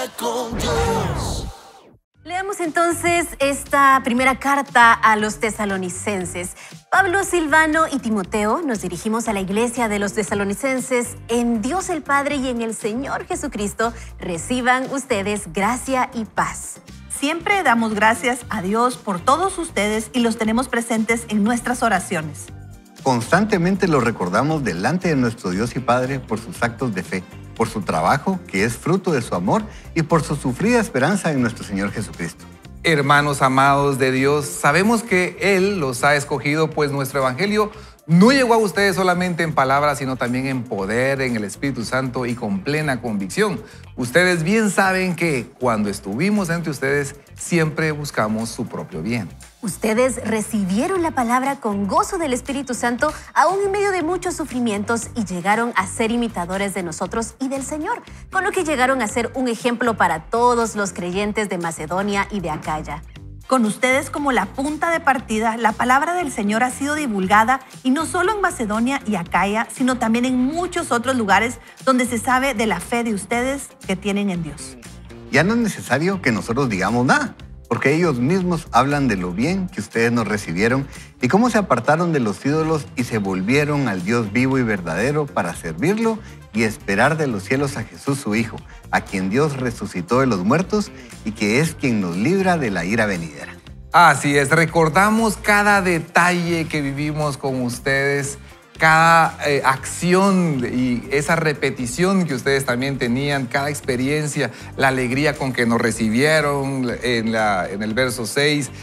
con Dios. Leamos entonces esta primera carta a los tesalonicenses. Pablo, Silvano y Timoteo nos dirigimos a la iglesia de los tesalonicenses. En Dios el Padre y en el Señor Jesucristo reciban ustedes gracia y paz. Siempre damos gracias a Dios por todos ustedes y los tenemos presentes en nuestras oraciones. Constantemente los recordamos delante de nuestro Dios y Padre por sus actos de fe, por su trabajo, que es fruto de su amor, y por su sufrida esperanza en nuestro Señor Jesucristo. Hermanos amados de Dios, sabemos que Él los ha escogido, pues nuestro evangelio no llegó a ustedes solamente en palabras, sino también en poder, en el Espíritu Santo y con plena convicción. Ustedes bien saben que cuando estuvimos entre ustedes, siempre buscamos su propio bien. Ustedes recibieron la palabra con gozo del Espíritu Santo, aún en medio de muchos sufrimientos, y llegaron a ser imitadores de nosotros y del Señor, con lo que llegaron a ser un ejemplo para todos los creyentes de Macedonia y de Acaya. Con ustedes como la punta de partida, la palabra del Señor ha sido divulgada, y no solo en Macedonia y Acaya, sino también en muchos otros lugares donde se sabe de la fe de ustedes que tienen en Dios. Ya no es necesario que nosotros digamos nada, porque ellos mismos hablan de lo bien que ustedes nos recibieron y cómo se apartaron de los ídolos y se volvieron al Dios vivo y verdadero para servirlo y esperar de los cielos a Jesús su Hijo, a quien Dios resucitó de los muertos y que es quien nos libra de la ira venidera. Así es, recordamos cada detalle que vivimos con ustedes, cada acción y esa repetición que ustedes también tenían, cada experiencia, la alegría con que nos recibieron en el verso 6,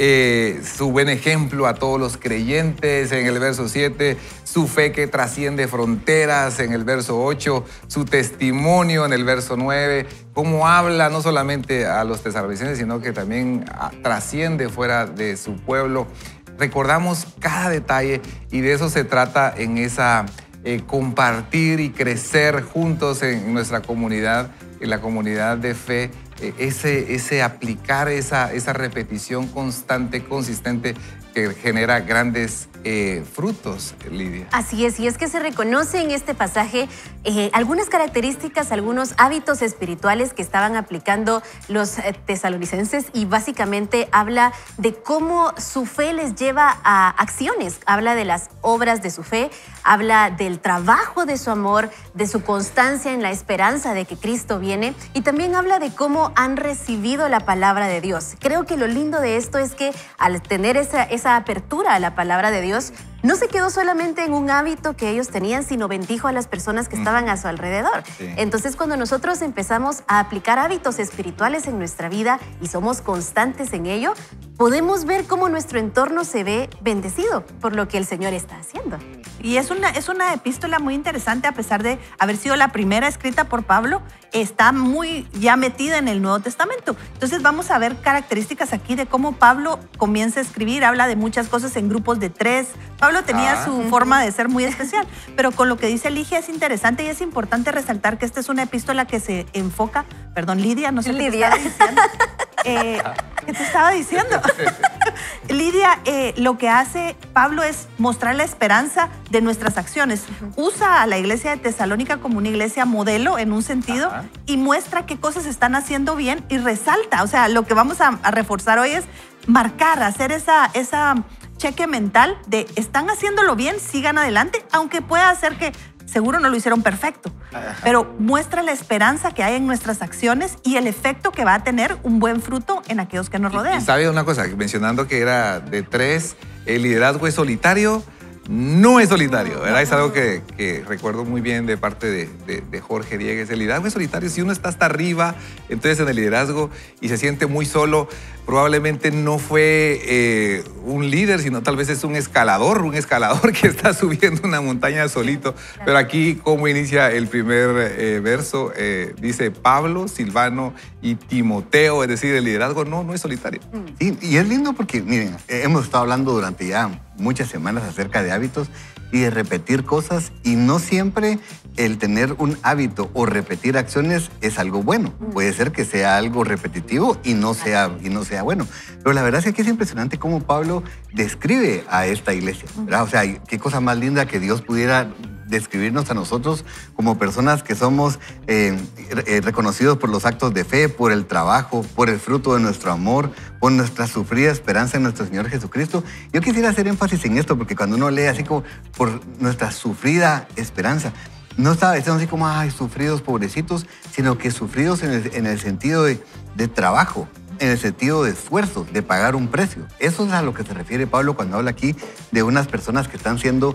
su buen ejemplo a todos los creyentes en el verso 7, su fe que trasciende fronteras en el verso 8, su testimonio en el verso 9, cómo habla no solamente a los tesalonicenses, sino que también trasciende fuera de su pueblo. Recordamos cada detalle y de eso se trata en esa compartir y crecer juntos en nuestra comunidad, en la comunidad de fe, ese aplicar esa repetición constante, consistente, que genera grandes frutos, Lidia. Así es, y es que se reconoce en este pasaje algunas características, algunos hábitos espirituales que estaban aplicando los tesalonicenses, y básicamente habla de cómo su fe les lleva a acciones, habla de las obras de su fe, habla del trabajo de su amor, de su constancia en la esperanza de que Cristo viene, y también habla de cómo han recibido la palabra de Dios. Creo que lo lindo de esto es que al tener esa apertura a la palabra de Dios, no se quedó solamente en un hábito que ellos tenían, sino bendijo a las personas que estaban a su alrededor. Sí. Entonces, cuando nosotros empezamos a aplicar hábitos espirituales en nuestra vida y somos constantes en ello, podemos ver cómo nuestro entorno se ve bendecido por lo que el Señor está haciendo. Y es una epístola muy interesante, a pesar de haber sido la primera escrita por Pablo, está muy ya metida en el Nuevo Testamento. Entonces vamos a ver características aquí de cómo Pablo comienza a escribir, habla de muchas cosas en grupos de 3. Pablo tenía su forma de ser muy especial, pero con lo que dice Ligia es interesante y es importante resaltar que esta es una epístola que se enfoca, perdón, Lidia, no sé qué te estaba diciendo. ¿Qué te estaba diciendo? Lidia, lo que hace Pablo es mostrar la esperanza de nuestras acciones. Usa a la iglesia de Tesalónica como una iglesia modelo en un sentido y muestra qué cosas están haciendo bien y resalta. O sea, lo que vamos a reforzar hoy es marcar, hacer esa cheque mental de están haciéndolo bien, sigan adelante, aunque pueda ser que seguro no lo hicieron perfecto, pero muestra la esperanza que hay en nuestras acciones y el efecto que va a tener un buen fruto en aquellos que nos rodean. Y sabe una cosa, mencionando que era de 3, el liderazgo es solitario. No es solitario, ¿verdad? Es algo que recuerdo muy bien de parte de Jorge Diegues. El liderazgo es solitario. Si uno está hasta arriba, entonces en el liderazgo y se siente muy solo, probablemente no fue un líder, sino tal vez es un escalador que está subiendo una montaña solito. Pero aquí, ¿cómo inicia el primer verso? Dice Pablo, Silvano y Timoteo, es decir, el liderazgo no es solitario. Sí, y es lindo porque, miren, hemos estado hablando durante ya muchas semanas acerca de hábitos y de repetir cosas, y no siempre el tener un hábito o repetir acciones es algo bueno. Puede ser que sea algo repetitivo y no sea bueno. Pero la verdad es que aquí es impresionante cómo Pablo describe a esta iglesia, ¿verdad? O sea, qué cosa más linda que Dios pudiera describirnos a nosotros como personas que somos reconocidos por los actos de fe, por el trabajo, por el fruto de nuestro amor, por nuestra sufrida esperanza en nuestro Señor Jesucristo. Yo quisiera hacer énfasis en esto, porque cuando uno lee así como por nuestra sufrida esperanza, no está diciendo así como, ay, sufridos, pobrecitos, sino que sufridos en el sentido de trabajo, en el sentido de esfuerzo, de pagar un precio. Eso es a lo que se refiere Pablo cuando habla aquí de unas personas que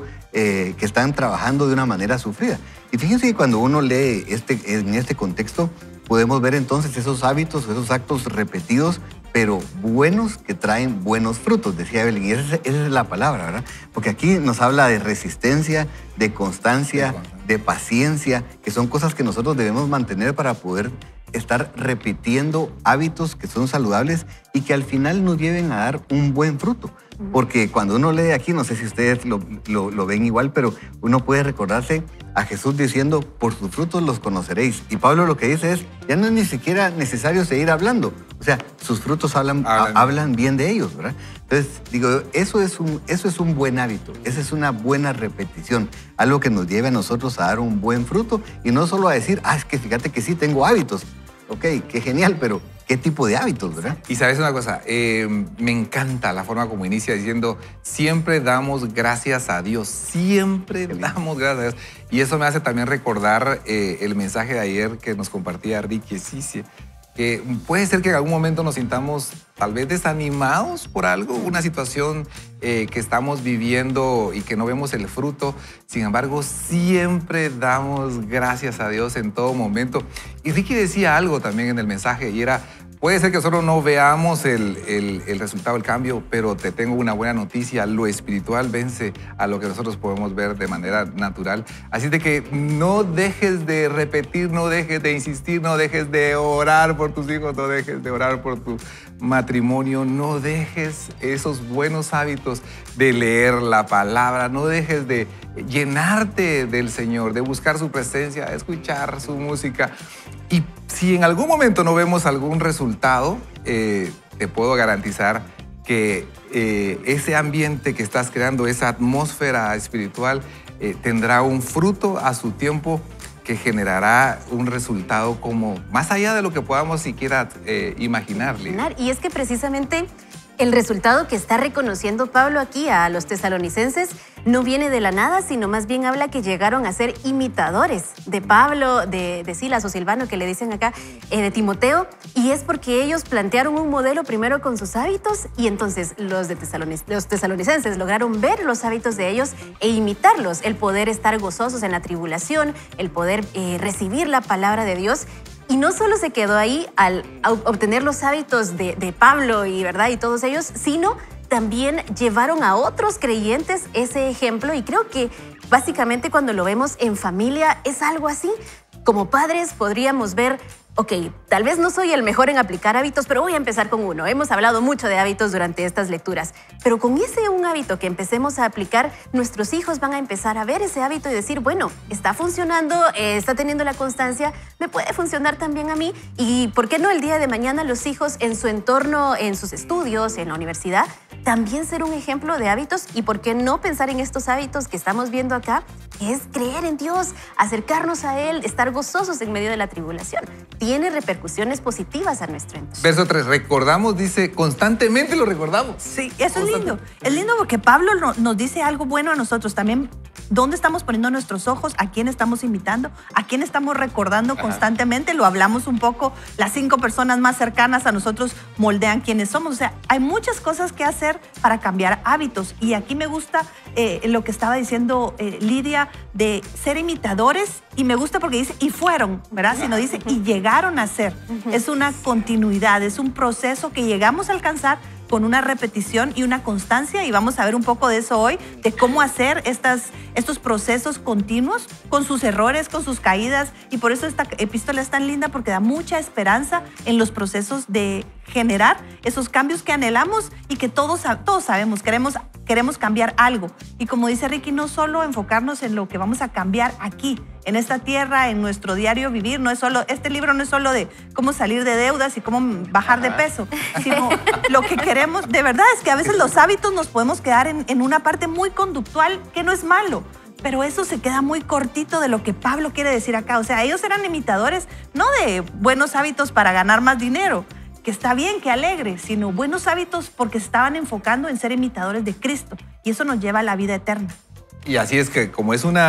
están trabajando de una manera sufrida. Y fíjense que cuando uno lee en este contexto, podemos ver entonces esos hábitos, esos actos repetidos, pero buenos, que traen buenos frutos, decía Evelyn. Y esa es la palabra, ¿verdad? Porque aquí nos habla de resistencia, de constancia, de paciencia, que son cosas que nosotros debemos mantener para poder estar repitiendo hábitos que son saludables y que al final nos lleven a dar un buen fruto. Porque cuando uno lee aquí, no sé si ustedes lo ven igual, pero uno puede recordarse a Jesús diciendo, por sus frutos los conoceréis. Y Pablo lo que dice es, ya no es ni siquiera necesario seguir hablando. O sea, sus frutos hablan bien de ellos, ¿verdad? Entonces, digo, eso es un buen hábito, esa es una buena repetición, algo que nos lleve a nosotros a dar un buen fruto y no solo a decir, es que fíjate que sí tengo hábitos. Ok, qué genial, pero ¿qué tipo de hábitos, verdad? Y sabes una cosa, me encanta la forma como inicia diciendo, siempre damos gracias a Dios, siempre damos gracias a Dios. Y eso me hace también recordar el mensaje de ayer que nos compartía Ricky Cicie, que puede ser que en algún momento nos sintamos tal vez desanimados por algo, una situación que estamos viviendo y que no vemos el fruto. Sin embargo, siempre damos gracias a Dios en todo momento. Y Ricky decía algo también en el mensaje y era, puede ser que solo no veamos el resultado, el cambio, pero te tengo una buena noticia, lo espiritual vence a lo que nosotros podemos ver de manera natural. Así de que no dejes de repetir, no dejes de insistir, no dejes de orar por tus hijos, no dejes de orar por tu matrimonio, no dejes esos buenos hábitos de leer la palabra, no dejes de llenarte del Señor, de buscar su presencia, de escuchar su música. Y si en algún momento no vemos algún resultado, te puedo garantizar que ese ambiente que estás creando, esa atmósfera espiritual, tendrá un fruto a su tiempo que generará un resultado como más allá de lo que podamos siquiera imaginar. Y es que precisamente el resultado que está reconociendo Pablo aquí a los tesalonicenses no viene de la nada, sino más bien habla que llegaron a ser imitadores de Pablo, de Silas o Silvano, que le dicen acá, de Timoteo, y es porque ellos plantearon un modelo primero con sus hábitos y entonces los tesalonicenses lograron ver los hábitos de ellos e imitarlos, el poder estar gozosos en la tribulación, el poder recibir la palabra de Dios. Y no solo se quedó ahí al obtener los hábitos de Pablo y todos ellos, sino también llevaron a otros creyentes ese ejemplo. Y creo que básicamente cuando lo vemos en familia es algo así. Como padres podríamos ver, ok, tal vez no soy el mejor en aplicar hábitos, pero voy a empezar con uno. Hemos hablado mucho de hábitos durante estas lecturas, pero con un hábito que empecemos a aplicar, nuestros hijos van a empezar a ver ese hábito y decir, bueno, está funcionando, está teniendo la constancia, me puede funcionar también a mí. Y ¿por qué no el día de mañana los hijos en su entorno, en sus estudios, en la universidad, también ser un ejemplo de hábitos? ¿Y por qué no pensar en estos hábitos que estamos viendo acá? Es creer en Dios, acercarnos a Él, estar gozosos en medio de la tribulación. Tiene repercusiones positivas a nuestro entorno. Verso 3, recordamos, dice, constantemente lo recordamos. Sí, eso es lindo. Es lindo porque Pablo nos dice algo bueno a nosotros también. ¿Dónde estamos poniendo nuestros ojos? ¿A quién estamos imitando? ¿A quién estamos recordando constantemente? Lo hablamos un poco. Las 5 personas más cercanas a nosotros moldean quiénes somos. O sea, hay muchas cosas que hacer para cambiar hábitos. Y aquí me gusta lo que estaba diciendo Lidia de ser imitadores. Y me gusta porque dice, y fueron, ¿verdad? Sino dice, y llegaron a ser. Es una continuidad, es un proceso que llegamos a alcanzar con una repetición y una constancia, y vamos a ver un poco de eso hoy, de cómo hacer estos procesos continuos con sus errores, con sus caídas, y por eso esta epístola es tan linda porque da mucha esperanza en los procesos de generar esos cambios que anhelamos y que todos sabemos, queremos cambiar algo. Y como dice Ricky, no solo enfocarnos en lo que vamos a cambiar aquí, en esta tierra, en nuestro diario vivir. No es solo, este libro no es solo de cómo salir de deudas y cómo bajar de peso, sino lo que queremos. De verdad es que a veces los hábitos nos podemos quedar en una parte muy conductual que no es malo. Pero eso se queda muy cortito de lo que Pablo quiere decir acá. O sea, ellos eran imitadores no de buenos hábitos para ganar más dinero, que está bien, que alegre, sino buenos hábitos porque se estaban enfocando en ser imitadores de Cristo. Y eso nos lleva a la vida eterna. Y así es que como es un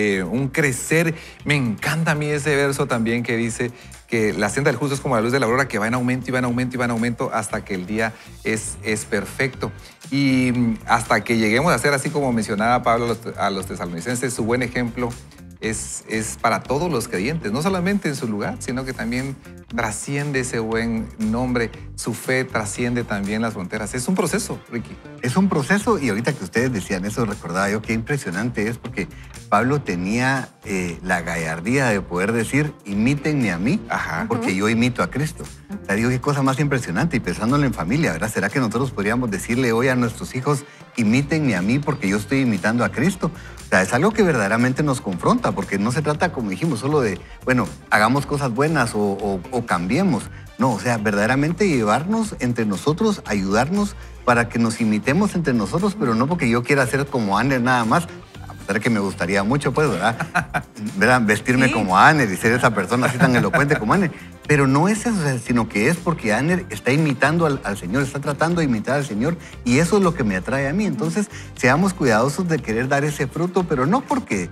crecer, me encanta a mí ese verso también que dice que la senda del justo es como la luz de la aurora que va en aumento y va en aumento y va en aumento hasta que el día es perfecto. Y hasta que lleguemos a ser así como mencionaba Pablo a los tesalonicenses, su buen ejemplo es para todos los creyentes, no solamente en su lugar, sino que también trasciende ese buen nombre, su fe trasciende también las fronteras. Es un proceso, Ricky. Es un proceso y ahorita que ustedes decían eso, recordaba yo qué impresionante es porque Pablo tenía la gallardía de poder decir, imítenme a mí, porque yo imito a Cristo. O sea, digo, qué cosa más impresionante y pensándolo en familia, ¿verdad? ¿Será que nosotros podríamos decirle hoy a nuestros hijos, imítenme a mí porque yo estoy imitando a Cristo? O sea, es algo que verdaderamente nos confronta, porque no se trata, como dijimos, solo de, bueno, hagamos cosas buenas o cambiemos. No, o sea, verdaderamente llevarnos entre nosotros, ayudarnos para que nos imitemos entre nosotros, pero no porque yo quiera ser como Aner nada más, a pesar de que me gustaría mucho, pues, ¿verdad? Vestirme como Aner y ser esa persona así tan elocuente como Aner. Pero no es eso, sino que es porque Aner está imitando al Señor, está tratando de imitar al Señor y eso es lo que me atrae a mí. Entonces, seamos cuidadosos de querer dar ese fruto, pero no porque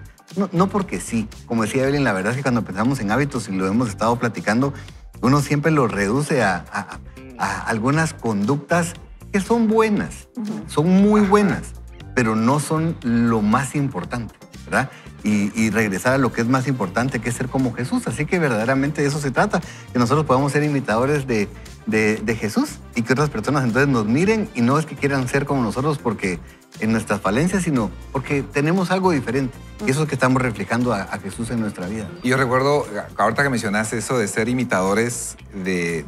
sí. Como decía Evelyn, la verdad es que cuando pensamos en hábitos y lo hemos estado platicando, uno siempre lo reduce a algunas conductas que son buenas, son muy buenas, pero no son lo más importante, ¿verdad? Y regresar a lo que es más importante, que es ser como Jesús. Así que verdaderamente de eso se trata, que nosotros podamos ser imitadores de Jesús y que otras personas entonces nos miren y no es que quieran ser como nosotros porque en nuestras falencias, sino porque tenemos algo diferente. Y eso es que estamos reflejando a Jesús en nuestra vida. Y yo recuerdo, ahorita que mencionaste eso de ser imitadores de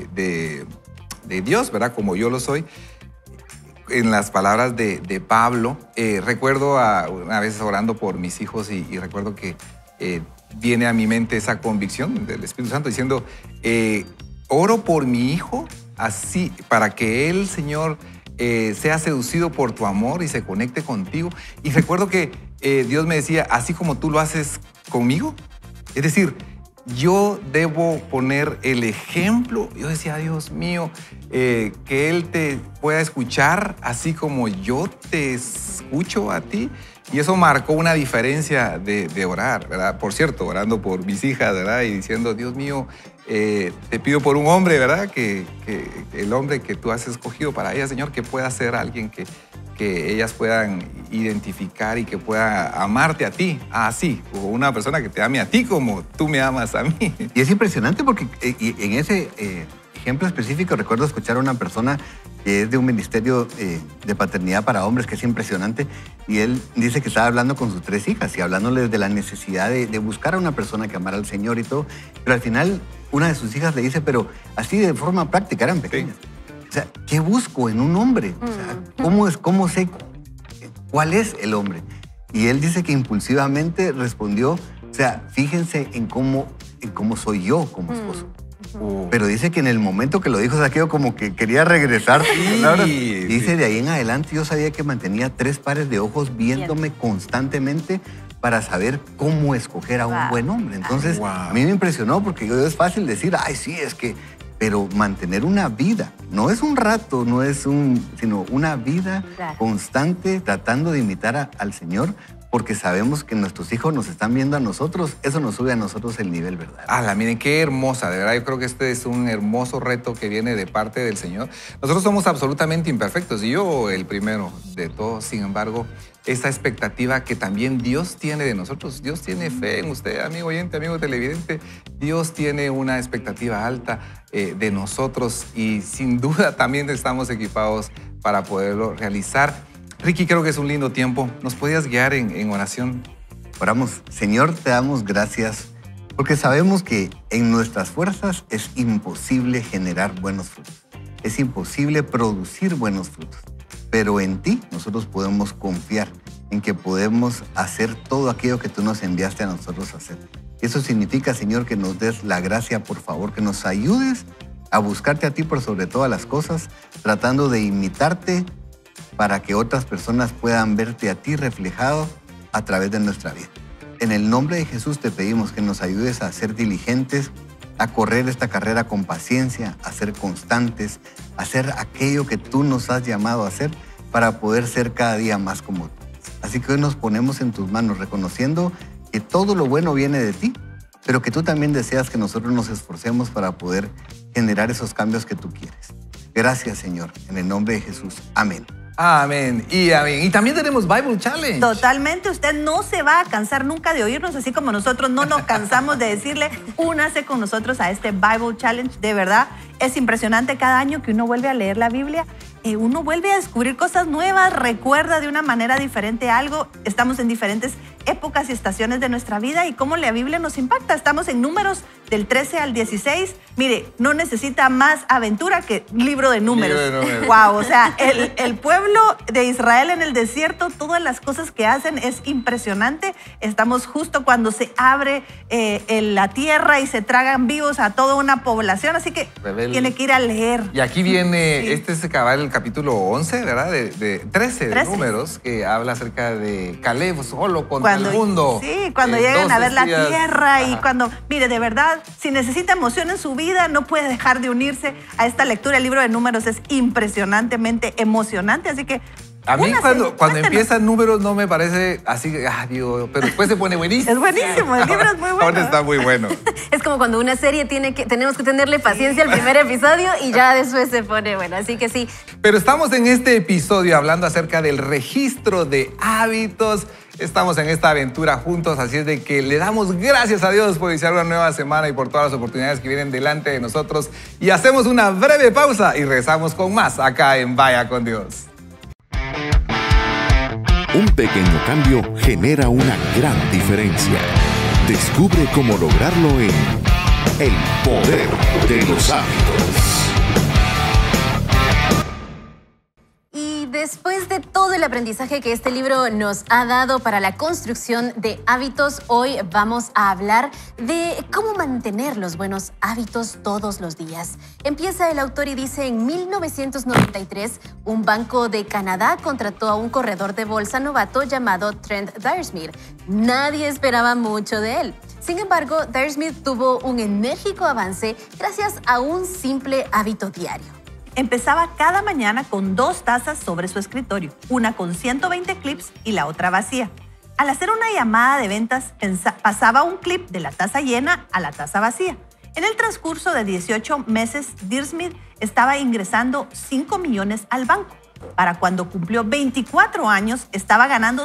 Dios, ¿verdad? Como yo lo soy. En las palabras de Pablo, recuerdo una vez orando por mis hijos y recuerdo que viene a mi mente esa convicción del Espíritu Santo diciendo, oro por mi hijo así, para que él, Señor, sea seducido por tu amor y se conecte contigo. Y recuerdo que Dios me decía, así como tú lo haces conmigo, es decir, yo debo poner el ejemplo. Yo decía, Dios mío, que Él te pueda escuchar así como yo te escucho a ti. Y eso marcó una diferencia de orar, ¿verdad? Por cierto, orando por mis hijas, ¿verdad? Y diciendo, Dios mío, te pido por un hombre, ¿verdad? Que el hombre que tú has escogido para ellas, Señor, que pueda ser alguien que ellas puedan identificar y que pueda amarte a ti, así, o una persona que te ame a ti como tú me amas a mí. Y es impresionante porque en ese ejemplo específico recuerdo escuchar a una persona que es de un ministerio de paternidad para hombres, que es impresionante, y él dice que estaba hablando con sus 3 hijas y hablándoles de la necesidad de buscar a una persona que amara al Señor y todo, pero al final una de sus hijas le dice, pero así de forma práctica, eran pequeñas. Sí. O sea, ¿qué busco en un hombre? O sea, ¿cómo sé cuál es el hombre? Y él dice que impulsivamente respondió, o sea, fíjense en cómo soy yo como esposo. Pero dice que en el momento que lo dijo, Zaqueo como que quería regresar. Sí, dice, de ahí en adelante yo sabía que mantenía 3 pares de ojos viéndome constantemente para saber cómo escoger a un buen hombre. Entonces, a mí me impresionó porque es fácil decir, ay, sí, es que... Pero mantener una vida, no es un rato, sino una vida constante tratando de imitar al Señor, porque sabemos que nuestros hijos nos están viendo a nosotros, eso nos sube a nosotros el nivel verdadero. Miren, qué hermosa, de verdad, yo creo que este es un hermoso reto que viene de parte del Señor. Nosotros somos absolutamente imperfectos, y yo el primero de todos, sin embargo, esa expectativa que también Dios tiene de nosotros. Dios tiene fe en usted, amigo oyente, amigo televidente. Dios tiene una expectativa alta de nosotros y sin duda también estamos equipados para poderlo realizar. Ricky, creo que es un lindo tiempo. ¿Nos podías guiar en oración? Oramos. Señor, te damos gracias porque sabemos que en nuestras fuerzas es imposible generar buenos frutos. Es imposible producir buenos frutos. Pero en ti nosotros podemos confiar en que podemos hacer todo aquello que tú nos enviaste a nosotros a hacer. Eso significa, Señor, que nos des la gracia, por favor, que nos ayudes a buscarte a ti por sobre todas las cosas, tratando de imitarte para que otras personas puedan verte a ti reflejado a través de nuestra vida. En el nombre de Jesús te pedimos que nos ayudes a ser diligentes, a correr esta carrera con paciencia, a ser constantes, a hacer aquello que tú nos has llamado a hacer para poder ser cada día más como tú. Así que hoy nos ponemos en tus manos reconociendo que todo lo bueno viene de ti, pero que tú también deseas que nosotros nos esforcemos para poder generar esos cambios que tú quieres. Gracias, Señor, en el nombre de Jesús. Amén. Amén y amén. Y también tenemos Bible Challenge. Totalmente, usted no se va a cansar nunca de oírnos, así como nosotros no nos cansamos de decirle, únase con nosotros a este Bible Challenge. De verdad, es impresionante cada año que uno vuelve a leer la Biblia, uno vuelve a descubrir cosas nuevas, recuerda de una manera diferente algo. Estamos en diferentes épocas y estaciones de nuestra vida y cómo la Biblia nos impacta. Estamos en Números del 13 al 16. Mire, no necesita más aventura que libro de números. Wow, o sea, el pueblo de Israel en el desierto, todas las cosas que hacen es impresionante. Estamos justo cuando se abre la tierra y se tragan vivos a toda una población, así que tiene que ir a leer. Y aquí viene, Sí. este es el capítulo 11, ¿verdad? De 13 de Números, que habla acerca de Caleb solo contra el mundo. Sí, cuando llegan a 12 ver la días. tierra y Ajá. cuando, mire, de verdad, si necesita emoción en su vida, no puede dejar de unirse a esta lectura. El libro de Números es impresionantemente emocionante, así que A mí únase, cuando cuéntenos. empiezan Números no me parece así, digo, pero después se pone buenísimo. Es buenísimo, el libro es muy bueno. Ahora está muy bueno. Es como cuando una serie tenemos que tenerle paciencia al primer episodio y ya después se pone bueno. Así que sí. Pero estamos en este episodio hablando acerca del registro de hábitos. Estamos en esta aventura juntos, así es de que le damos gracias a Dios por iniciar una nueva semana y por todas las oportunidades que vienen delante de nosotros. Y hacemos una breve pausa y regresamos con más acá en Vaya con Dios. Un pequeño cambio genera una gran diferencia. Descubre cómo lograrlo en El Poder de los Hábitos. Y después de todo el aprendizaje que este libro nos ha dado para la construcción de hábitos, hoy vamos a hablar de cómo mantener los buenos hábitos todos los días. Empieza el autor y dice, en 1993, un banco de Canadá contrató a un corredor de bolsa novato llamado Trent Dyersmith. Nadie esperaba mucho de él. Sin embargo, Dyersmith tuvo un enérgico avance gracias a un simple hábito diario. Empezaba cada mañana con 2 tazas sobre su escritorio, una con 120 clips y la otra vacía. Al hacer una llamada de ventas, pasaba un clip de la taza llena a la taza vacía. En el transcurso de 18 meses, Dyersmith estaba ingresando 5 millones al banco. Para cuando cumplió 24 años, estaba ganando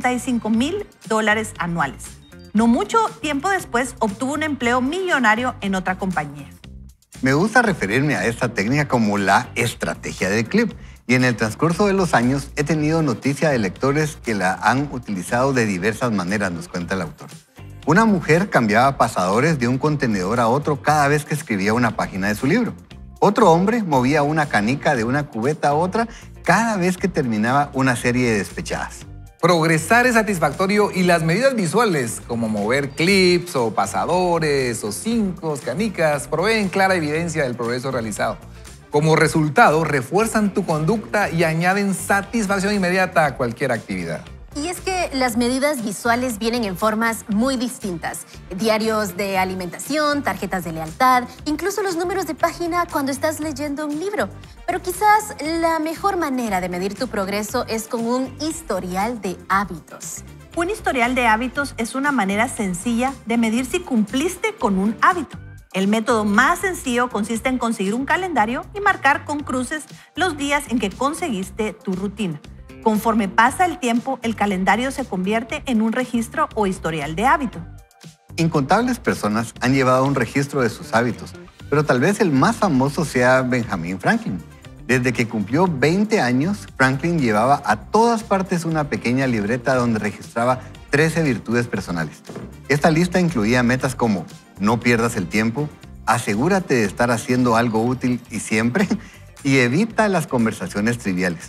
$75,000 anuales. No mucho tiempo después, obtuvo un empleo millonario en otra compañía. Me gusta referirme a esta técnica como la estrategia del clip. Y en el transcurso de los años he tenido noticia de lectores que la han utilizado de diversas maneras, nos cuenta el autor. Una mujer cambiaba pasadores de un contenedor a otro cada vez que escribía una página de su libro. Otro hombre movía una canica de una cubeta a otra cada vez que terminaba una serie de despechadas. Progresar es satisfactorio y las medidas visuales, como mover clips o pasadores o cincos, canicas, proveen clara evidencia del progreso realizado. Como resultado, refuerzan tu conducta y añaden satisfacción inmediata a cualquier actividad. Y es que las medidas visuales vienen en formas muy distintas. Diarios de alimentación, tarjetas de lealtad, incluso los números de página cuando estás leyendo un libro. Pero quizás la mejor manera de medir tu progreso es con un historial de hábitos. Un historial de hábitos es una manera sencilla de medir si cumpliste con un hábito. El método más sencillo consiste en conseguir un calendario y marcar con cruces los días en que conseguiste tu rutina. Conforme pasa el tiempo, el calendario se convierte en un registro o historial de hábito. Incontables personas han llevado un registro de sus hábitos, pero tal vez el más famoso sea Benjamin Franklin. Desde que cumplió 20 años, Franklin llevaba a todas partes una pequeña libreta donde registraba 13 virtudes personales. Esta lista incluía metas como no pierdas el tiempo, asegúrate de estar haciendo algo útil y siempre, y evita las conversaciones triviales.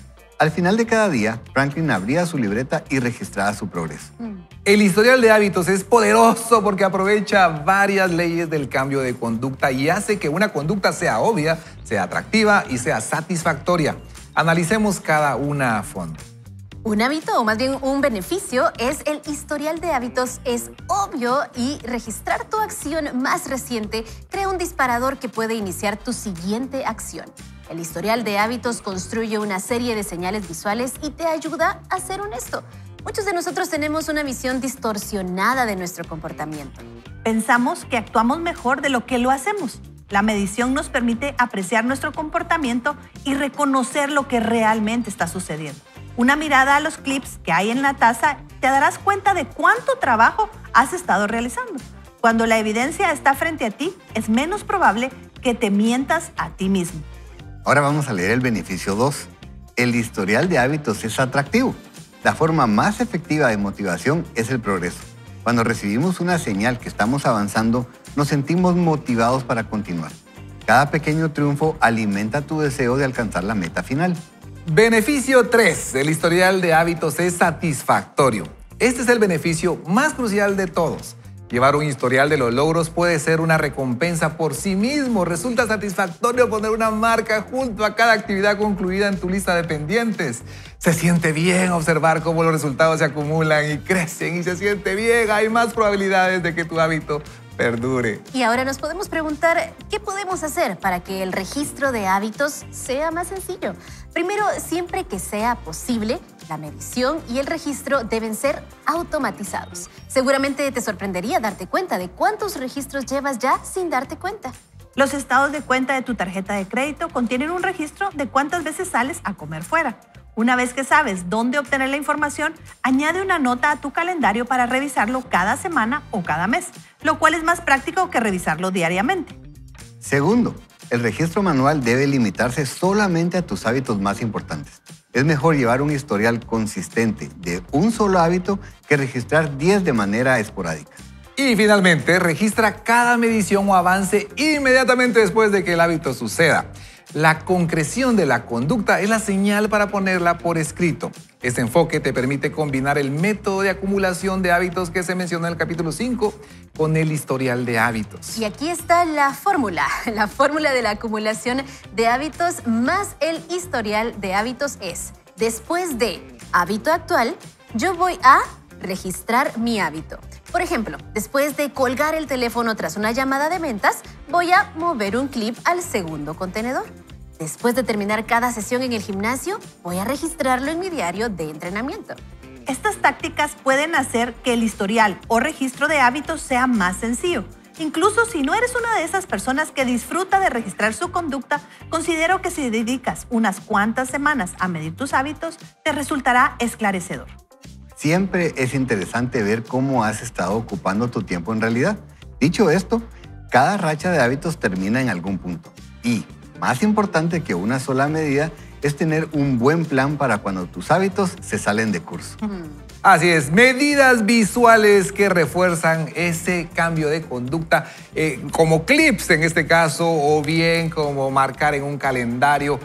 Al final de cada día, Franklin abría su libreta y registraba su progreso. El historial de hábitos es poderoso porque aprovecha varias leyes del cambio de conducta y hace que una conducta sea obvia, sea atractiva y sea satisfactoria. Analicemos cada una a fondo. Un hábito, o más bien un beneficio, es el historial de hábitos. Es obvio y registrar tu acción más reciente crea un disparador que puede iniciar tu siguiente acción. El historial de hábitos construye una serie de señales visuales y te ayuda a ser honesto. Muchos de nosotros tenemos una visión distorsionada de nuestro comportamiento. Pensamos que actuamos mejor de lo que lo hacemos. La medición nos permite apreciar nuestro comportamiento y reconocer lo que realmente está sucediendo. Una mirada a los clips que hay en la taza te darás cuenta de cuánto trabajo has estado realizando. Cuando la evidencia está frente a ti, es menos probable que te mientas a ti mismo. Ahora vamos a leer el beneficio 2. El historial de hábitos es atractivo. La forma más efectiva de motivación es el progreso. Cuando recibimos una señal que estamos avanzando, nos sentimos motivados para continuar. Cada pequeño triunfo alimenta tu deseo de alcanzar la meta final. Beneficio 3. El historial de hábitos es satisfactorio. Este es el beneficio más crucial de todos. Llevar un historial de los logros puede ser una recompensa por sí mismo. Resulta satisfactorio poner una marca junto a cada actividad concluida en tu lista de pendientes. Se siente bien observar cómo los resultados se acumulan y crecen y se siente bien. Hay más probabilidades de que tu hábito perdure. Y ahora nos podemos preguntar, ¿qué podemos hacer para que el registro de hábitos sea más sencillo? Primero, siempre que sea posible, la medición y el registro deben ser automatizados. Seguramente te sorprendería darte cuenta de cuántos registros llevas ya sin darte cuenta. Los estados de cuenta de tu tarjeta de crédito contienen un registro de cuántas veces sales a comer fuera. Una vez que sabes dónde obtener la información, añade una nota a tu calendario para revisarlo cada semana o cada mes, lo cual es más práctico que revisarlo diariamente. Segundo, el registro manual debe limitarse solamente a tus hábitos más importantes. Es mejor llevar un historial consistente de un solo hábito que registrar 10 de manera esporádica. Y finalmente, registra cada medición o avance inmediatamente después de que el hábito suceda. La concreción de la conducta es la señal para ponerla por escrito. Este enfoque te permite combinar el método de acumulación de hábitos que se mencionó en el capítulo 5 con el historial de hábitos. Y aquí está la fórmula de la acumulación de hábitos más el historial de hábitos es: después de hábito actual, yo voy a registrar mi hábito. Por ejemplo, después de colgar el teléfono tras una llamada de ventas, voy a mover un clip al segundo contenedor. Después de terminar cada sesión en el gimnasio, voy a registrarlo en mi diario de entrenamiento. Estas tácticas pueden hacer que el historial o registro de hábitos sea más sencillo. Incluso si no eres una de esas personas que disfruta de registrar su conducta, considero que si dedicas unas cuantas semanas a medir tus hábitos, te resultará esclarecedor. Siempre es interesante ver cómo has estado ocupando tu tiempo en realidad. Dicho esto, cada racha de hábitos termina en algún punto. Y, más importante que una sola medida, es tener un buen plan para cuando tus hábitos se salen de curso. Así es, medidas visuales que refuerzan ese cambio de conducta, como clips en este caso, o bien como marcar en un calendario,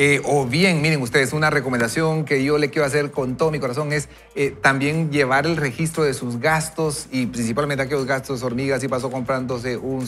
o bien, miren ustedes, una recomendación que yo le quiero hacer con todo mi corazón es también llevar el registro de sus gastos y principalmente aquellos gastos hormigas. Si pasó comprándose un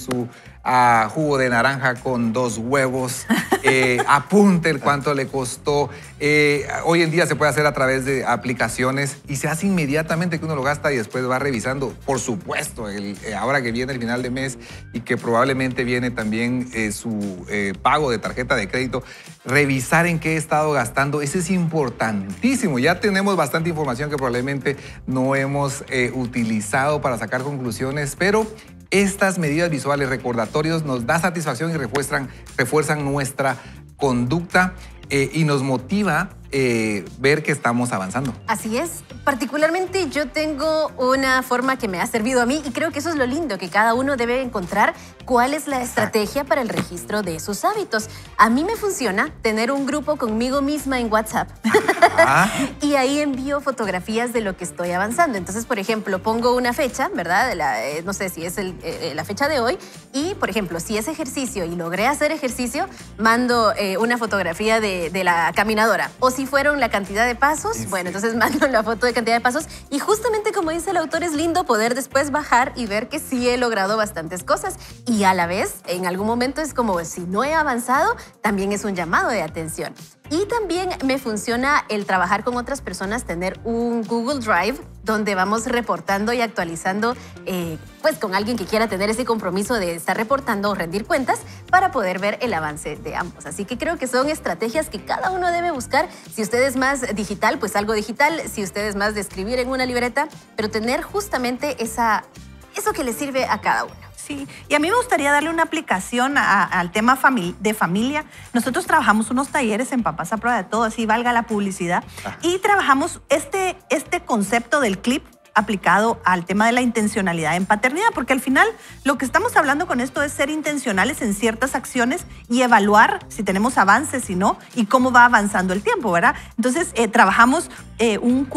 jugo de naranja con 2 huevos, apunte el cuánto le costó. Hoy en día se puede hacer a través de aplicaciones y se hace inmediatamente que uno lo gasta y después va revisando. Por supuesto, ahora que viene el final de mes y que probablemente viene también su pago de tarjeta de crédito, revisar en qué he estado gastando, eso es importantísimo. Ya tenemos bastante información que probablemente no hemos utilizado para sacar conclusiones, pero estas medidas visuales, recordatorios, nos da satisfacción y refuerzan nuestra conducta y nos motiva ver que estamos avanzando. Así es. Particularmente yo tengo una forma que me ha servido a mí y creo que eso es lo lindo, que cada uno debe encontrar cuál es la estrategia para el registro de sus hábitos. A mí me funciona tener un grupo conmigo misma en WhatsApp. Y ahí envío fotografías de lo que estoy avanzando. Entonces, por ejemplo, pongo una fecha, ¿verdad? No sé si es la fecha de hoy. Y, por ejemplo, si es ejercicio y logré hacer ejercicio, mando una fotografía de la caminadora. O si fueron la cantidad de pasos, bueno, entonces mando la foto de cantidad de pasos. Y justamente como dice el autor, es lindo poder después bajar y ver que sí he logrado bastantes cosas. Y a la vez, en algún momento es como si no he avanzado, también es un llamado de atención. Y también me funciona el trabajar con otras personas, tener un Google Drive donde vamos reportando y actualizando, pues con alguien que quiera tener ese compromiso de estar reportando o rendir cuentas para poder ver el avance de ambos. Así que creo que son estrategias que cada uno debe buscar. Si usted es más digital, pues algo digital. Si usted es más de escribir en una libreta, pero tener justamente eso que le sirve a cada uno. Sí, y a mí me gustaría darle una aplicación al tema de familia. Nosotros trabajamos unos talleres en Papás a Prueba de Todo, así valga la publicidad, y trabajamos este concepto del clip aplicado al tema de la intencionalidad en paternidad, porque al final lo que estamos hablando con esto es ser intencionales en ciertas acciones y evaluar si tenemos avances, si no, y cómo va avanzando el tiempo, ¿verdad? Entonces, trabajamos un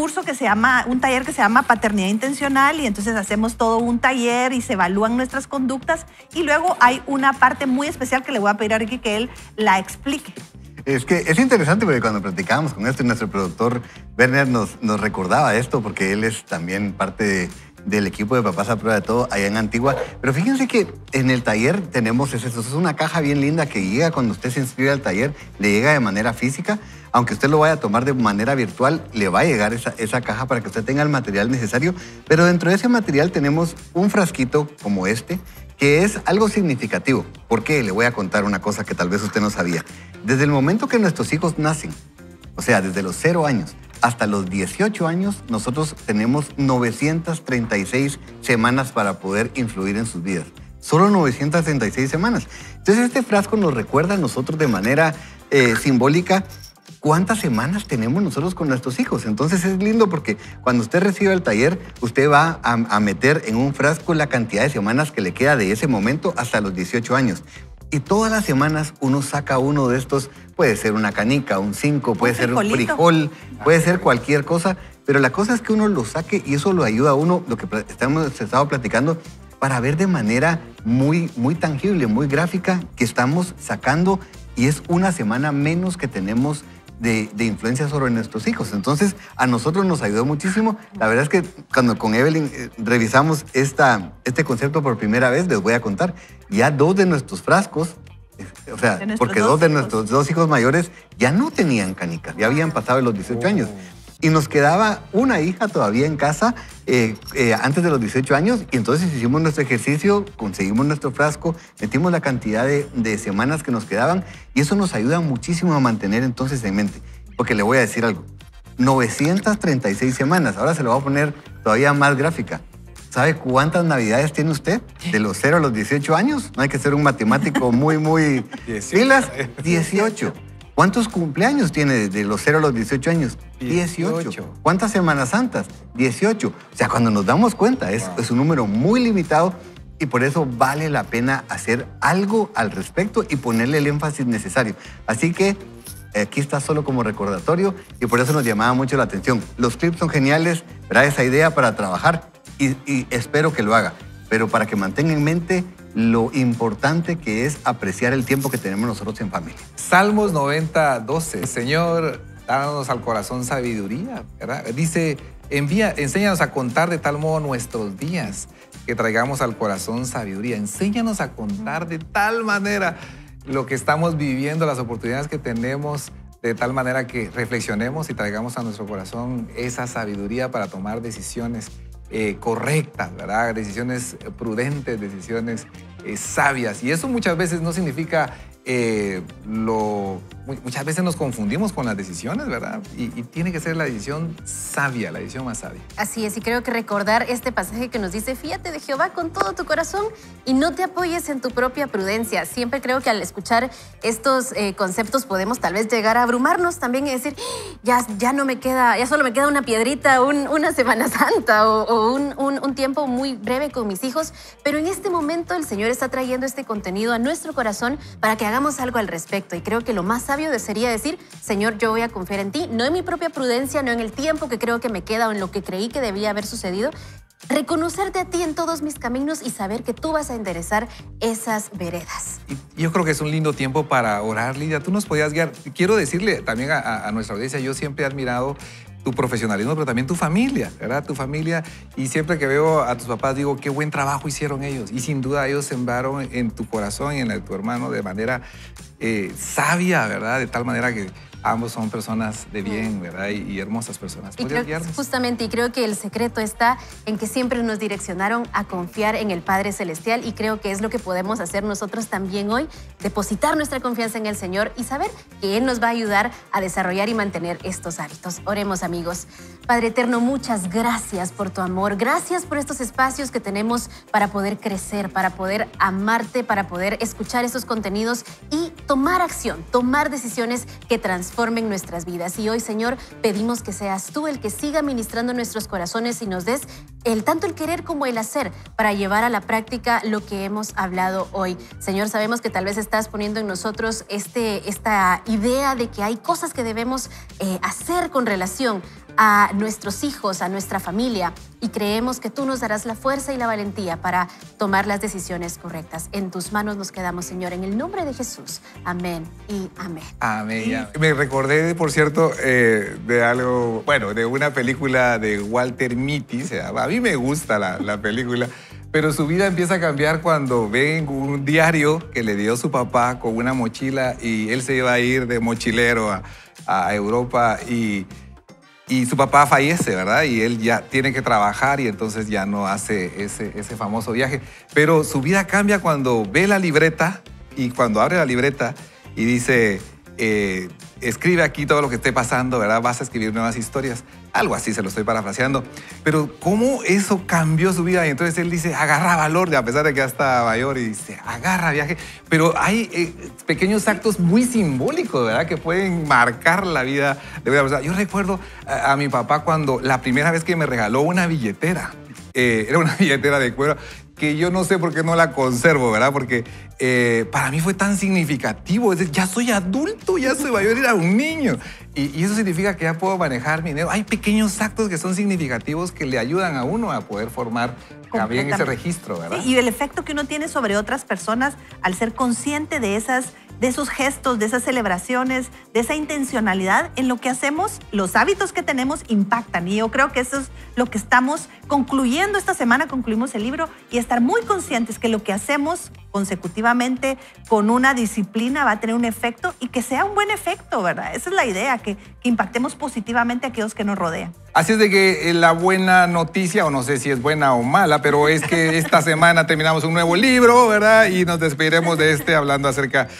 taller que se llama Paternidad Intencional, y entonces hacemos todo un taller y se evalúan nuestras conductas, y luego hay una parte muy especial que le voy a pedir a Ricky que él la explique. Es que es interesante porque cuando platicábamos con esto, nuestro productor Werner nos recordaba esto porque él es también parte del equipo de Papás a Prueba de Todo allá en Antigua. Pero fíjense que en el taller tenemos eso. Es una caja bien linda que llega cuando usted se inscribe al taller, le llega de manera física. Aunque usted lo vaya a tomar de manera virtual, le va a llegar esa caja para que usted tenga el material necesario. Pero dentro de ese material tenemos un frasquito como este, que es algo significativo. ¿Por qué? Le voy a contar una cosa que tal vez usted no sabía. Desde el momento que nuestros hijos nacen, o sea, desde los 0 años hasta los 18 años, nosotros tenemos 936 semanas para poder influir en sus vidas. Solo 936 semanas. Entonces, este frasco nos recuerda a nosotros de manera simbólica cuántas semanas tenemos nosotros con nuestros hijos. Entonces es lindo porque cuando usted reciba el taller, usted va a meter en un frasco la cantidad de semanas que le queda de ese momento hasta los 18 años. Y todas las semanas uno saca uno de estos, puede ser una canica, un 5, puede ser un frijol, puede ser cualquier cosa, pero la cosa es que uno lo saque y eso lo ayuda a uno, lo que hemos estado platicando, para ver de manera muy, muy tangible, muy gráfica, que estamos sacando y es una semana menos que tenemos de influencia sobre nuestros hijos. Entonces, a nosotros nos ayudó muchísimo. La verdad es que cuando con Evelyn revisamos este concepto por primera vez, les voy a contar, ya 2 de nuestros frascos, o sea, porque 2 de nuestros 2 hijos mayores ya no tenían canicas, ya habían pasado los 18 años. Y nos quedaba una hija todavía en casa antes de los 18 años y entonces hicimos nuestro ejercicio, conseguimos nuestro frasco, metimos la cantidad de semanas que nos quedaban y eso nos ayuda muchísimo a mantener entonces en mente. Porque le voy a decir algo, 936 semanas, ahora se lo voy a poner todavía más gráfica. ¿Sabe cuántas navidades tiene usted? De los 0 a los 18 años. No hay que ser un matemático muy pilas. 18. ¿Cuántos cumpleaños tiene de los 0 a los 18 años? 18. ¿Cuántas Semanas Santas? 18. O sea, cuando nos damos cuenta, es un número muy limitado y por eso vale la pena hacer algo al respecto y ponerle el énfasis necesario. Así que aquí está solo como recordatorio y por eso nos llamaba mucho la atención. Los clips son geniales, ¿verdad? Esa idea para trabajar y espero que lo haga. Pero para que mantenga en mente lo importante que es apreciar el tiempo que tenemos nosotros en familia. Salmos 90:12. Señor, danos al corazón sabiduría, ¿verdad? Dice, enséñanos a contar de tal modo nuestros días, que traigamos al corazón sabiduría. Enséñanos a contar de tal manera lo que estamos viviendo, las oportunidades que tenemos, de tal manera que reflexionemos y traigamos a nuestro corazón esa sabiduría para tomar decisiones correctas, ¿verdad? Decisiones prudentes, decisiones sabias. Y eso muchas veces no significa muchas veces nos confundimos con las decisiones, ¿verdad? Y tiene que ser la decisión sabia, la decisión más sabia. Así es, y creo que recordar este pasaje que nos dice, fíate de Jehová con todo tu corazón y no te apoyes en tu propia prudencia. Siempre creo que al escuchar estos conceptos podemos tal vez llegar a abrumarnos también y decir, ya solo me queda una piedrita, una Semana Santa o un tiempo muy breve con mis hijos. Pero en este momento el Señor está trayendo este contenido a nuestro corazón para que hagamos algo al respecto. Y creo que lo más sabio sabio sería decir, Señor, yo voy a confiar en ti, no en mi propia prudencia, no en el tiempo que creo que me queda o en lo que creí que debía haber sucedido. Reconocerte a ti en todos mis caminos y saber que tú vas a enderezar esas veredas. Y yo creo que es un lindo tiempo para orar, Lidia. Tú nos podías guiar. Quiero decirle también a nuestra audiencia, yo siempre he admirado tu profesionalismo, pero también tu familia, ¿verdad? Tu familia. Y siempre que veo a tus papás digo, qué buen trabajo hicieron ellos. Y sin duda ellos sembraron en tu corazón y en el de tu hermano de manera sabia, ¿verdad? De tal manera que ambos son personas de bien, ¿verdad? Y hermosas personas. Y creo, justamente, y creo que el secreto está en que siempre nos direccionaron a confiar en el Padre Celestial, y creo que es lo que podemos hacer nosotros también hoy, depositar nuestra confianza en el Señor y saber que Él nos va a ayudar a desarrollar y mantener estos hábitos. Oremos, amigos. Padre eterno, muchas gracias por tu amor. Gracias por estos espacios que tenemos para poder crecer, para poder amarte, para poder escuchar estos contenidos y tomar acción, tomar decisiones que transformen nuestras vidas. Y hoy, Señor, pedimos que seas tú el que siga ministrando nuestros corazones y nos des tanto el querer como el hacer para llevar a la práctica lo que hemos hablado hoy. Señor, sabemos que tal vez estás poniendo en nosotros esta idea de que hay cosas que debemos hacer con relación a nuestros hijos, a nuestra familia, y creemos que tú nos darás la fuerza y la valentía para tomar las decisiones correctas. En tus manos nos quedamos, Señor, en el nombre de Jesús. Amén y amén. Amén. Ya. Me recordé, por cierto, de algo, bueno, de una película de Walter Mitty. A mí me gusta la película, pero su vida empieza a cambiar cuando ven un diario que le dio su papá con una mochila y él se iba a ir de mochilero a Europa y su papá fallece, ¿verdad? Y él ya tiene que trabajar y entonces ya no hace ese famoso viaje. Pero su vida cambia cuando ve la libreta y cuando abre la libreta y dice, escribe aquí todo lo que esté pasando, ¿verdad? Vas a escribir nuevas historias. Algo así, se lo estoy parafraseando. Pero cómo eso cambió su vida. Y entonces él dice, agarra valor, a pesar de que ya está mayor, y dice, agarra viaje. Pero hay pequeños actos muy simbólicos, ¿verdad? Que pueden marcar la vida de una persona. Yo recuerdo a mi papá cuando la primera vez que me regaló una billetera. Era una billetera de cuero que yo no sé por qué no la conservo, ¿verdad? Porque para mí fue tan significativo. Es decir, ya soy adulto, ya soy mayor, era un niño. Y eso significa que ya puedo manejar mi dinero. Hay pequeños actos que son significativos que le ayudan a uno a poder formar también ese registro, ¿verdad? Sí, y el efecto que uno tiene sobre otras personas al ser consciente de esos gestos, de esas celebraciones, de esa intencionalidad en lo que hacemos, los hábitos que tenemos impactan. Y yo creo que eso es lo que estamos concluyendo esta semana, concluimos el libro, y estar muy conscientes que lo que hacemos consecutivamente con una disciplina va a tener un efecto y que sea un buen efecto, ¿verdad? Esa es la idea, que impactemos positivamente a aquellos que nos rodean. Así es de que la buena noticia, o no sé si es buena o mala, pero es que esta semana terminamos un nuevo libro, ¿verdad? Y nos despediremos de hablando acerca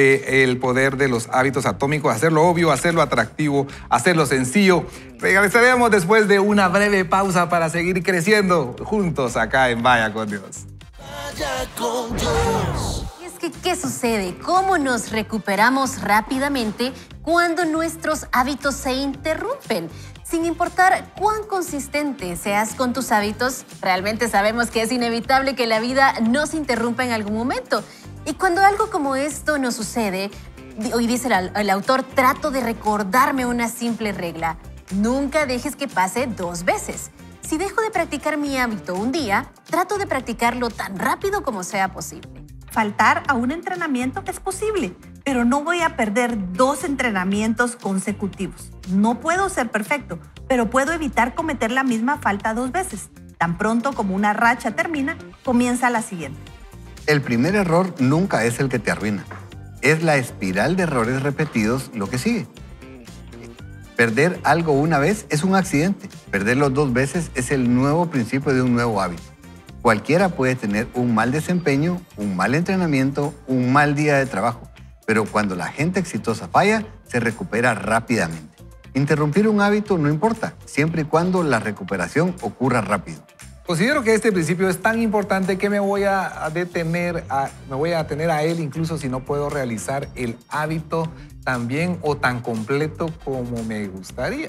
del poder de los hábitos atómicos, hacerlo obvio, hacerlo atractivo, hacerlo sencillo. Regresaremos después de una breve pausa para seguir creciendo juntos acá en Vaya con Dios. Vaya con Dios. Y es que, ¿qué sucede? ¿Cómo nos recuperamos rápidamente cuando nuestros hábitos se interrumpen? Sin importar cuán consistente seas con tus hábitos, realmente sabemos que es inevitable que la vida nos interrumpa en algún momento. Y cuando algo como esto nos sucede, hoy dice el autor, trato de recordarme una simple regla. Nunca dejes que pase 2 veces. Si dejo de practicar mi hábito un día, trato de practicarlo tan rápido como sea posible. Faltar a un entrenamiento es posible, pero no voy a perder 2 entrenamientos consecutivos. No puedo ser perfecto, pero puedo evitar cometer la misma falta 2 veces. Tan pronto como una racha termina, comienza la siguiente. El primer error nunca es el que te arruina. Es la espiral de errores repetidos lo que sigue. Perder algo una vez es un accidente. Perderlo 2 veces es el nuevo principio de un nuevo hábito. Cualquiera puede tener un mal desempeño, un mal entrenamiento, un mal día de trabajo. Pero cuando la gente exitosa falla, se recupera rápidamente. Interrumpir un hábito no importa, siempre y cuando la recuperación ocurra rápido. Considero que este principio es tan importante que me voy a atener a él incluso si no puedo realizar el hábito tan bien o tan completo como me gustaría.